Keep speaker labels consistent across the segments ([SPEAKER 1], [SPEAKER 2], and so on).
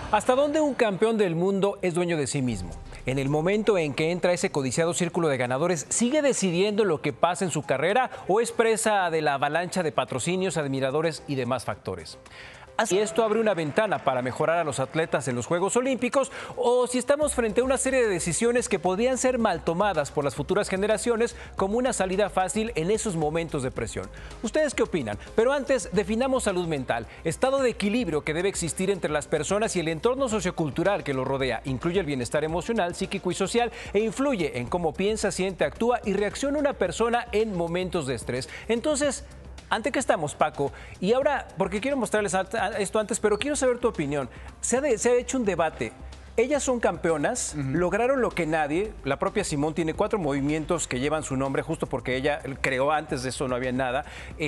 [SPEAKER 1] ¿Hasta dónde un campeón del mundo es dueño de sí mismo? En el momento en que entra ese codiciado círculo de ganadores, ¿sigue decidiendo lo que pasa en su carrera o es presa de la avalancha de patrocinios, admiradores y demás factores? ¿Y esto abre una ventana para mejorar a los atletas en los Juegos Olímpicos? ¿O si estamos frente a una serie de decisiones que podrían ser mal tomadas por las futuras generaciones como una salida fácil en esos momentos de presión? ¿Ustedes qué opinan? Pero antes, definamos salud mental, estado de equilibrio que debe existir entre las personas y el entorno sociocultural que lo rodea. Incluye el bienestar emocional, psíquico y social e influye en cómo piensa, siente, actúa y reacciona una persona en momentos de estrés. Entonces, ¿ante qué estamos, Paco? Y ahora, porque quiero mostrarles esto antes, pero quiero saber tu opinión. Se ha hecho un debate. Ellas son campeonas, lograron lo que nadie. La propia Simone tiene 4 movimientos que llevan su nombre, justo porque ella creó, antes de eso no había nada.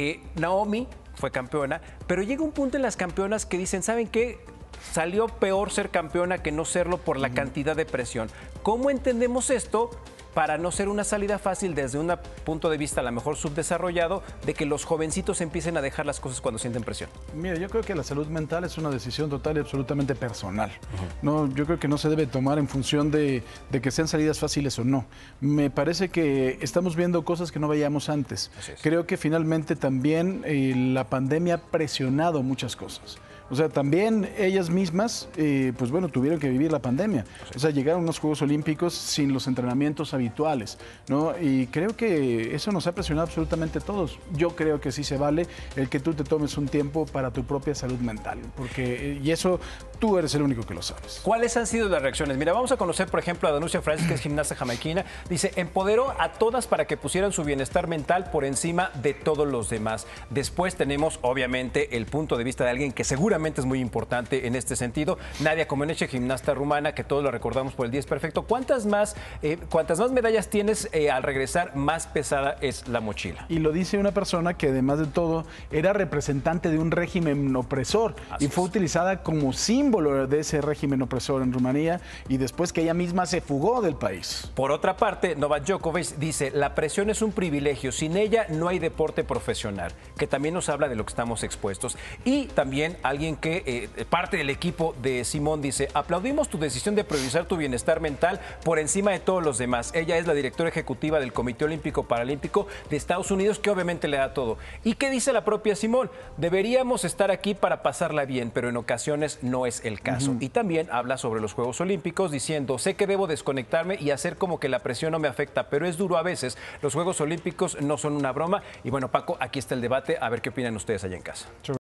[SPEAKER 1] Naomi fue campeona, pero llega un punto en las campeonas que dicen, ¿saben qué? Salió peor ser campeona que no serlo por la cantidad de presión. ¿Cómo entendemos esto? Para no ser una salida fácil desde un punto de vista a lo mejor subdesarrollado, de que los jovencitos empiecen a dejar las cosas cuando sienten presión.
[SPEAKER 2] Mira, yo creo que la salud mental es una decisión total y absolutamente personal. No, yo creo que no se debe tomar en función de que sean salidas fáciles o no. Me parece que estamos viendo cosas que no veíamos antes. Creo que finalmente también la pandemia ha presionado muchas cosas. O sea, también ellas mismas, pues bueno, tuvieron que vivir la pandemia. O sea, llegaron a unos Juegos Olímpicos sin los entrenamientos habituales, ¿no? Y creo que eso nos ha presionado absolutamente a todos. Yo creo que sí se vale el que tú te tomes un tiempo para tu propia salud mental, porque, y eso tú eres el único que lo sabes.
[SPEAKER 1] ¿Cuáles han sido las reacciones? Mira, vamos a conocer, por ejemplo, a Danusia Francis, que es gimnasta jamaiquina. Dice, empoderó a todas para que pusieran su bienestar mental por encima de todos los demás. Después tenemos, obviamente, el punto de vista de alguien que seguramente es muy importante en este sentido. Nadia Comaneci, gimnasta rumana, que todos la recordamos por el 10 perfecto. ¿Cuántas más medallas tienes al regresar, más pesada es la mochila?
[SPEAKER 2] Y lo dice una persona que además de todo era representante de un régimen opresor y fue utilizada como símbolo de ese régimen opresor en Rumanía y después que ella misma se fugó del país.
[SPEAKER 1] Por otra parte, Novak Djokovic dice, la presión es un privilegio, sin ella no hay deporte profesional, que también nos habla de lo que estamos expuestos. Y también alguien que parte del equipo de Simone dice, aplaudimos tu decisión de priorizar tu bienestar mental por encima de todos los demás. Ella es la directora ejecutiva del Comité Olímpico Paralímpico de Estados Unidos, que obviamente le da todo. ¿Y qué dice la propia Simone? Deberíamos estar aquí para pasarla bien, pero en ocasiones no es el caso. Y también habla sobre los Juegos Olímpicos diciendo, sé que debo desconectarme y hacer como que la presión no me afecta, pero es duro a veces. Los Juegos Olímpicos no son una broma. Y bueno, Paco, aquí está el debate. A ver qué opinan ustedes allá en casa.